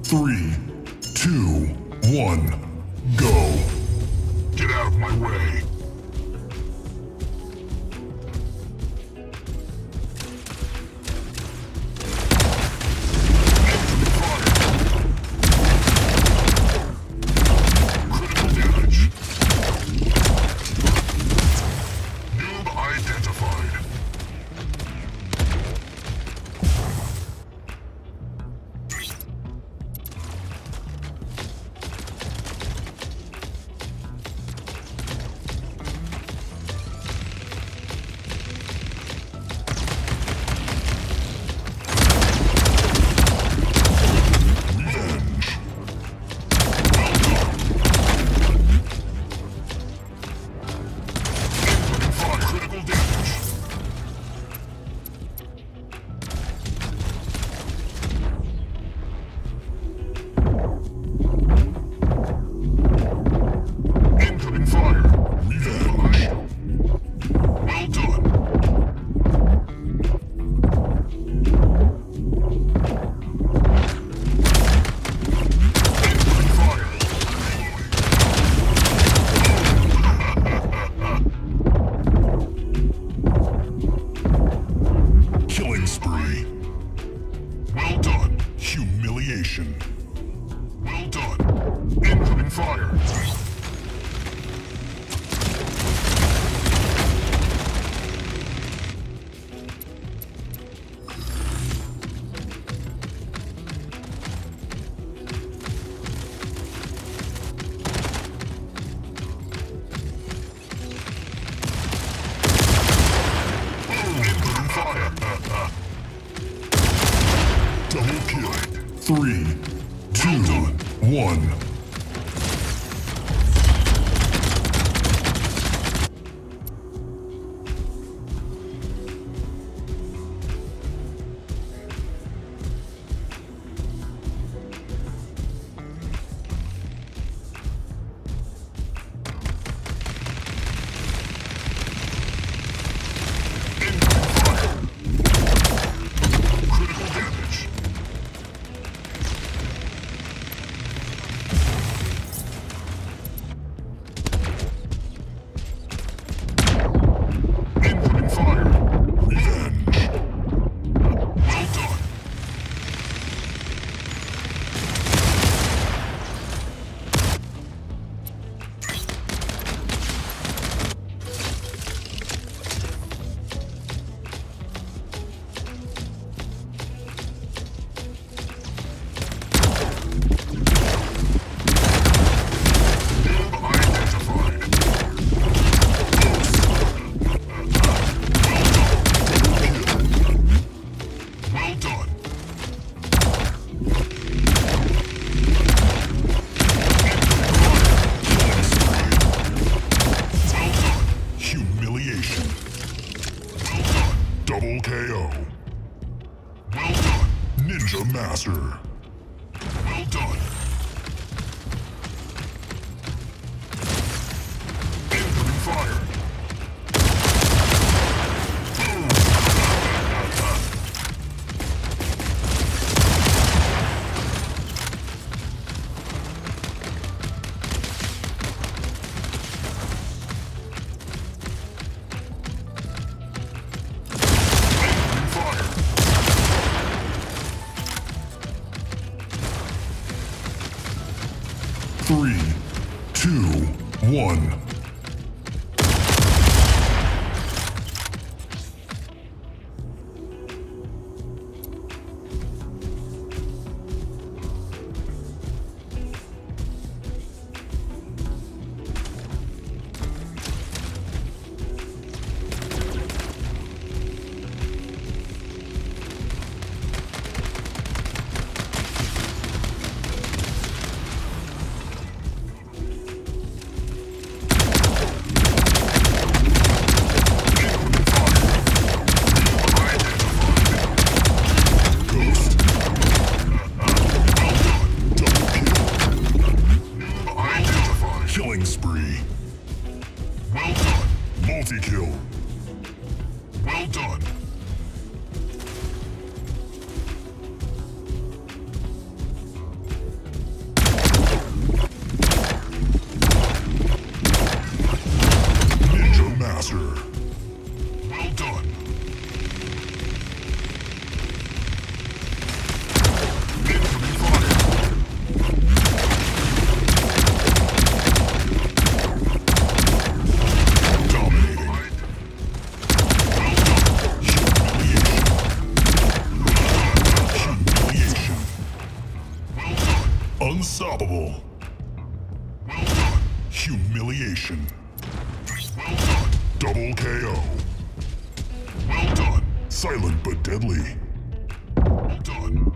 3, 2, 1, go. Get out of my way. Well done. Incoming fire. Double kill. 3, 2, 1. Double KO. Well done. Ninja Master. Well done. Incoming fire. Three, 2, 1. Killing spree. Well done. Multi-kill. Well done. Humiliation. Well done. Double KO. Well done. Silent but deadly. Well done.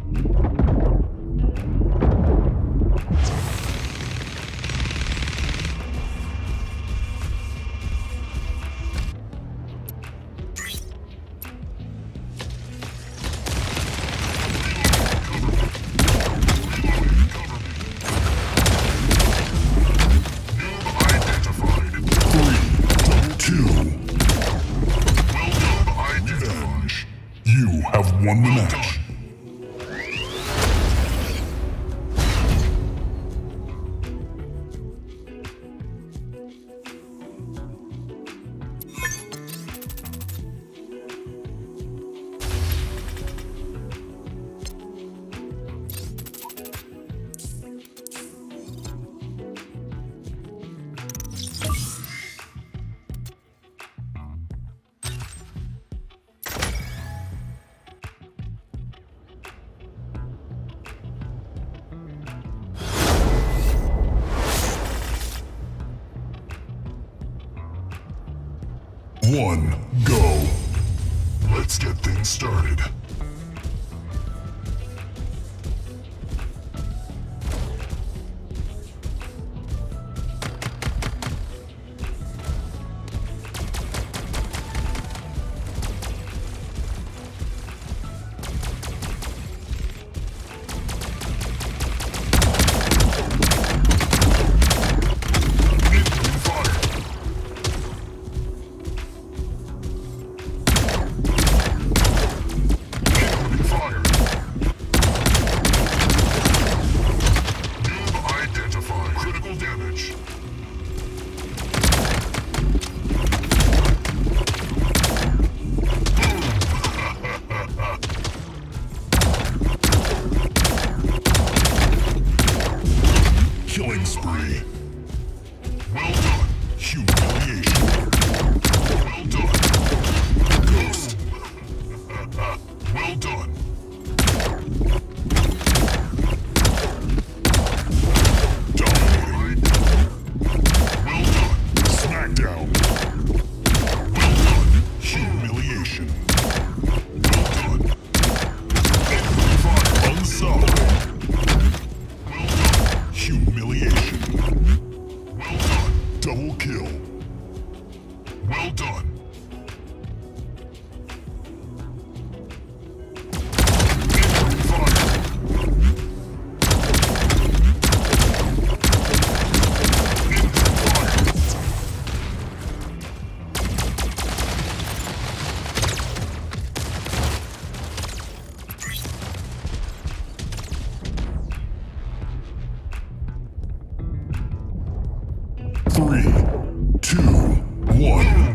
You have won the match. One, go. Let's get things started. Killing spree. Well done. Humiliation. Well done. Ghost. Well done. Dominating. Well done. Smackdown. Well done. Humiliation. Well done. Fire. Unsolved. Humiliation. Well done. Double kill. Well done. Three, two, one.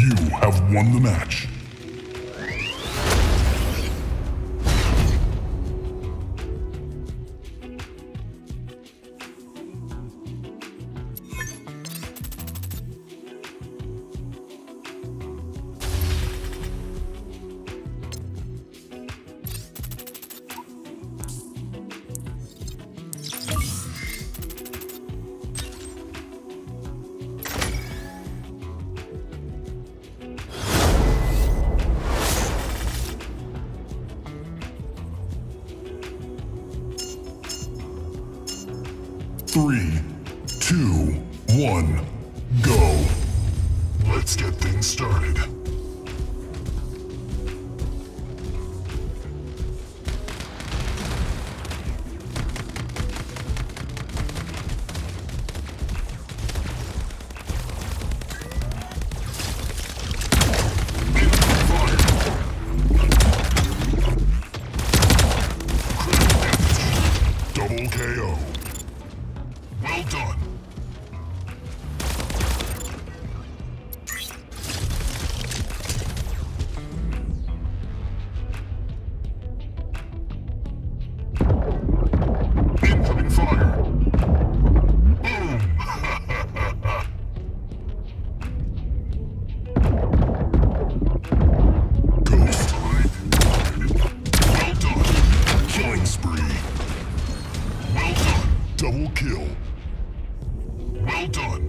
You have won the match. Three, two, one, go. Let's get things started. Double KO. Well done. Incoming fire. Boom. Ghost. Well done. Killing spree. Well done. Double kill. Well done.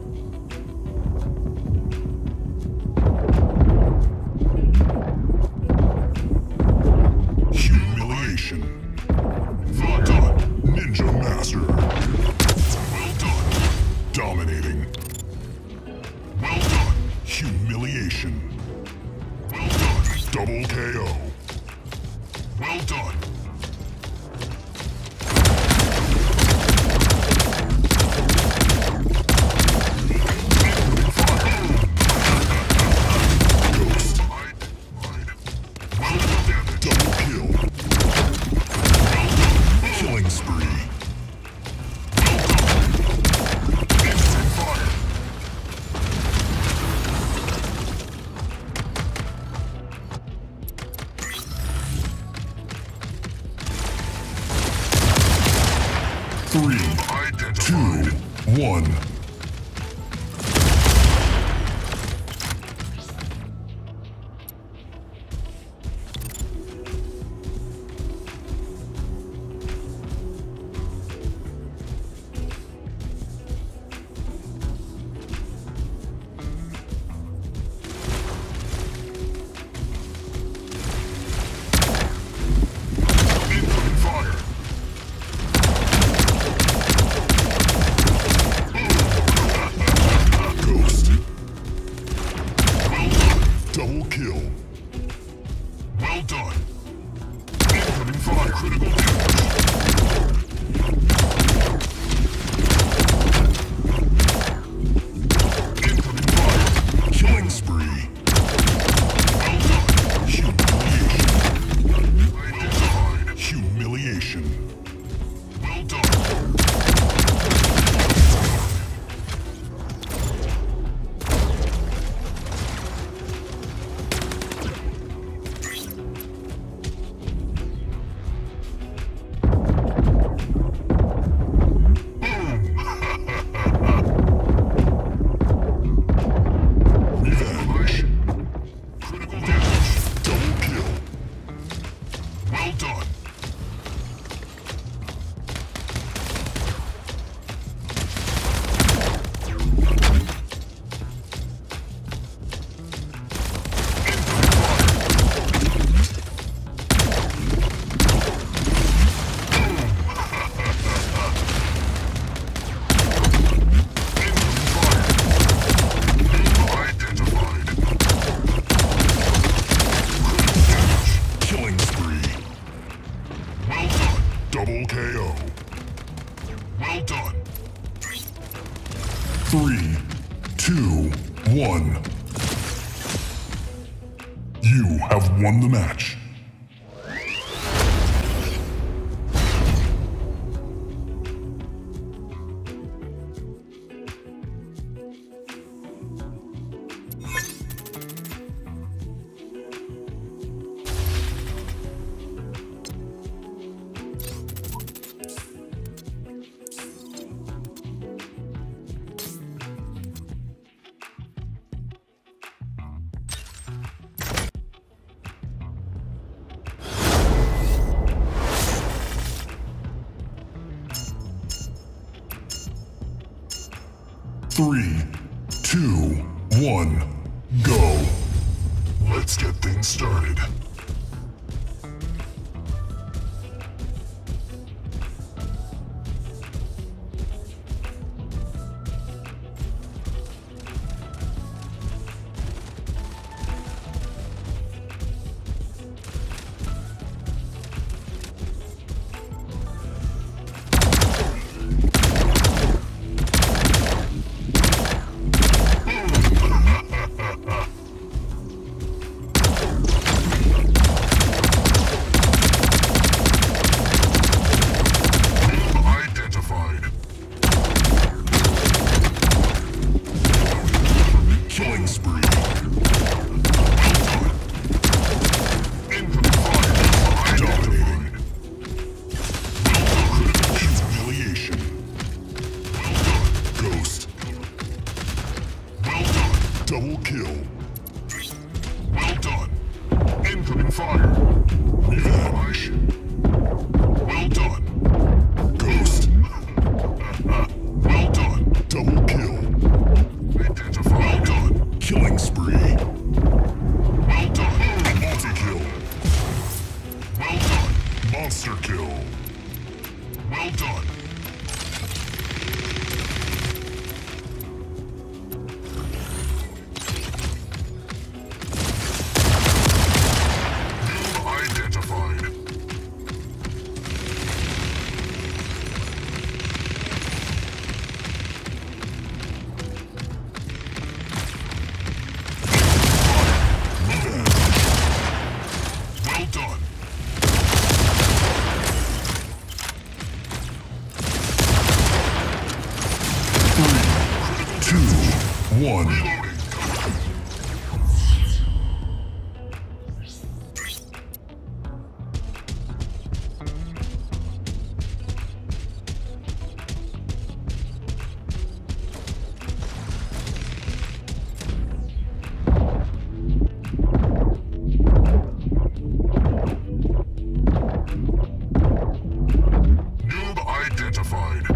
Humiliation. Well done. Ninja Master. Well done. Dominating. Well done. Humiliation. Well done. Double KO. Well done. Three, two, one. Double kill. Well done. Incoming fire. Critical damage. Incoming fire. Killing spree. Well done. Humiliation. Well done. Humiliation. Well done. Well done. Double KO. Well done. 3, 2, 1. You have won the match. 3, 2, 1, go. Let's get things started. Killing spree. Dominating. Humiliation. Ghost. Double kill. Well done. Incoming fire. Revenge. Well done. Ghost. Well done. Double kill. Identify. Well done. Killing spree. Well done. Multi-kill. Well done. Monster kill. Well done. You've identified. Well done. 3, 2, 1. Reloading. Noob identified.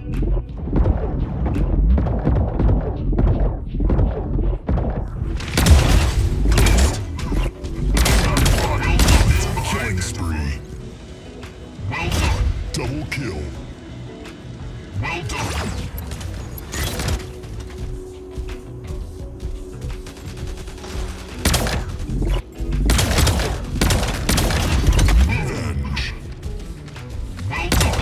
Killing spree. Well done. Double kill. Well done. Revenge. Well done.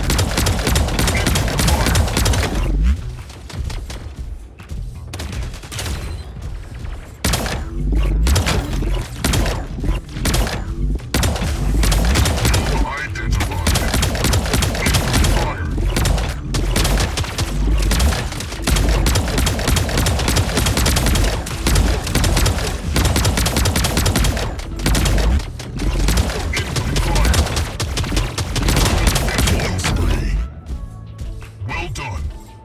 Killing spree. Well done.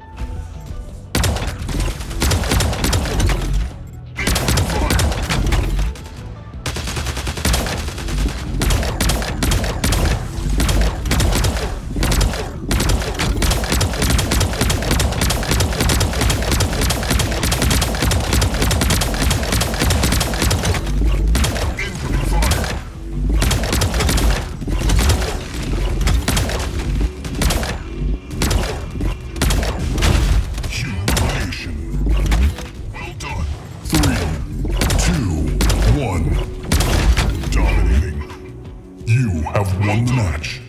Incoming fire. Humiliation. Well done. 3, 2, 1. Dominating. You have won the match.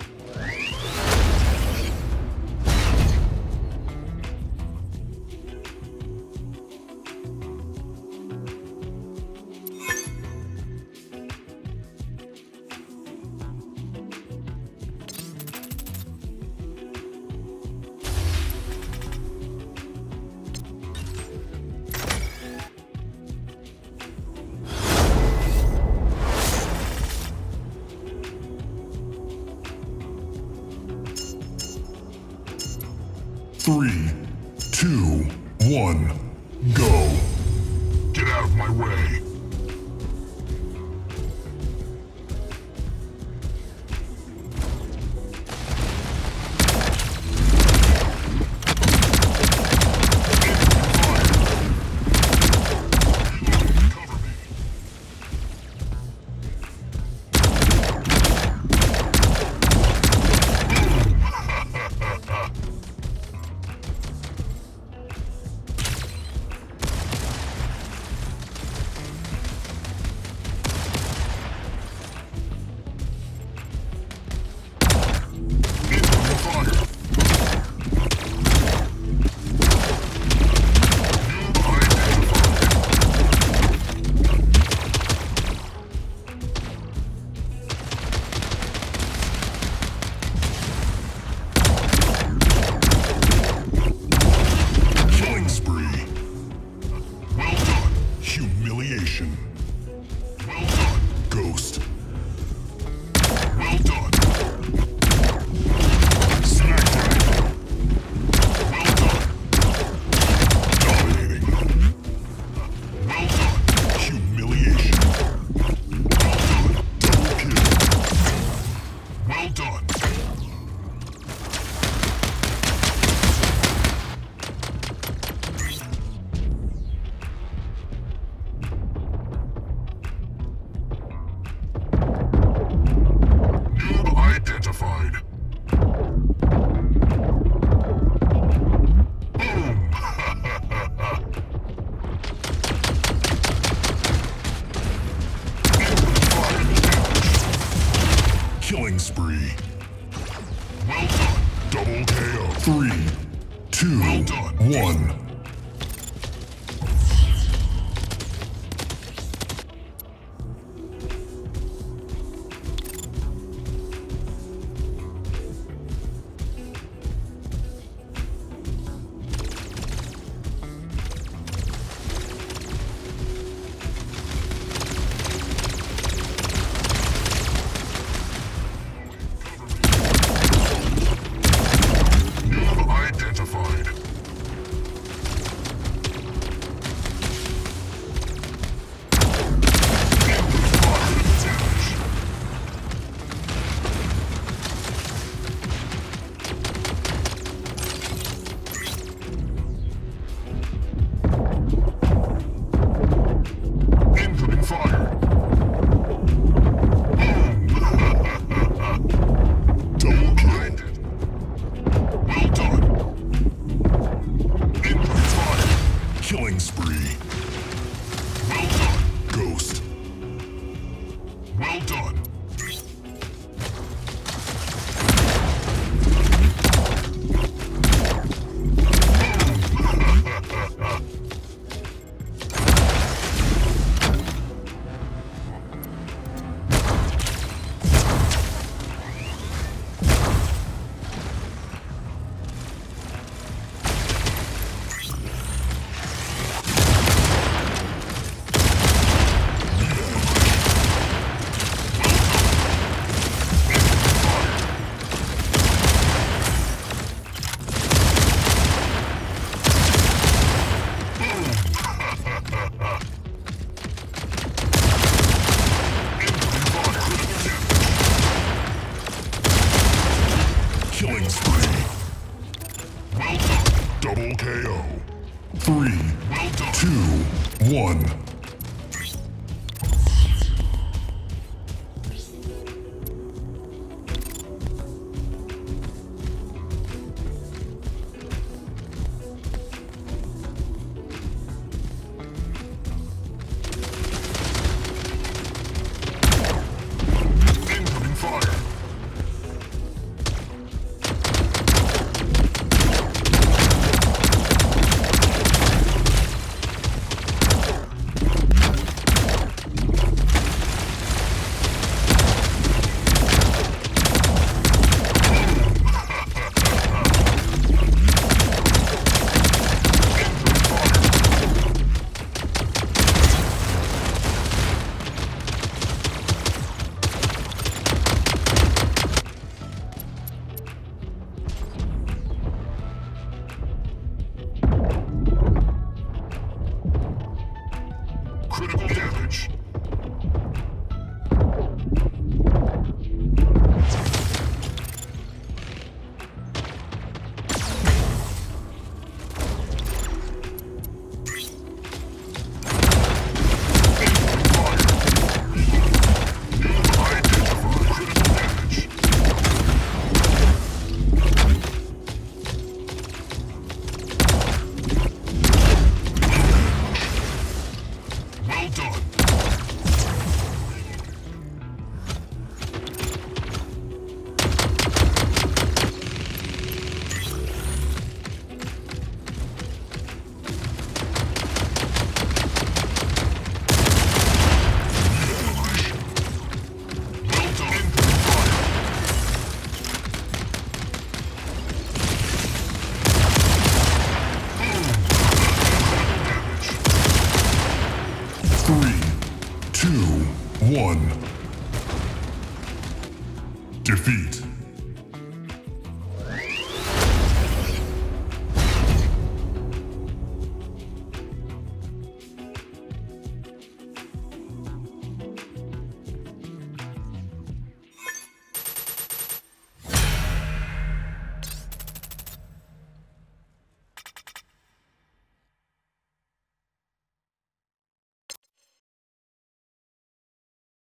Three, 2, 1, go. Get out of my way. Humiliation. Well done. Ghost. Well done. Smackdown. Well done. Dominating. Well done. Humiliation. Well done. Double kill. Well done. Identified. Boom! Killing spree. Well done. Double KO. 3, 2, well done. 1. Killing spree. Well done. Ghost. Well done. Killing spree. Well done. Double KO. 3, well done. 2, 1. Critical damage. Well done. 3, 2, 1. Defeat.